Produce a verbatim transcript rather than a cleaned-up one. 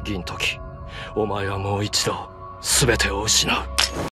銀時、お前はもう一度全てを失う。